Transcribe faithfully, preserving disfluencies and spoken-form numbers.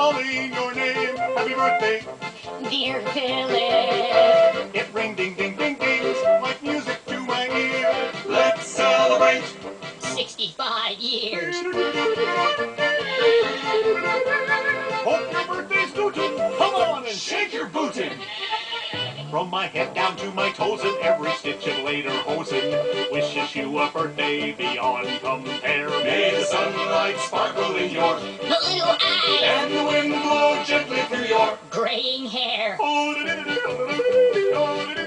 calling your name. Happy birthday, dear Philip. it ring ding ding ding dings like music to my ear. Let's celebrate sixty-five years. Hope your birthday's scootin'. Come on and shake your bootin'. From my head down to my toes and every stitch of later hosen wishes you a birthday beyond compare. May the sunlight sparkle in your Blue eyes and the wind blow gently through your graying hair. oh,